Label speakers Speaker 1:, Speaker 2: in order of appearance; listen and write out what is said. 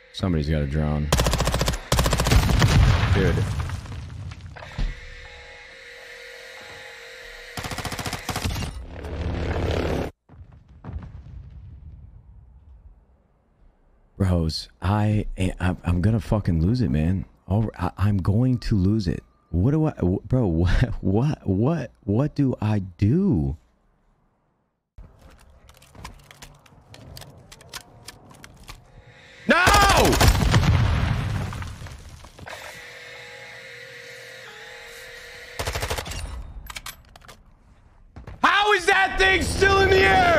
Speaker 1: Somebody's got a drone. Dude. Bros, I'm gonna fucking lose it, man. I'm going to lose it. What do I, bro? What do I do? No! How is that thing still in the air?